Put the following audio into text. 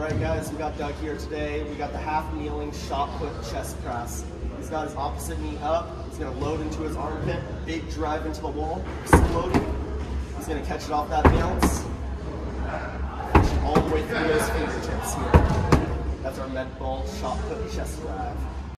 Alright guys, we got Doug here today. We got the half kneeling shot put chest press. He's got his opposite knee up. He's going to load into his armpit, big drive into the wall, exploding. He's going to catch it off that bounce. All the way through those fingertips here. That's our med ball shot put chest drive.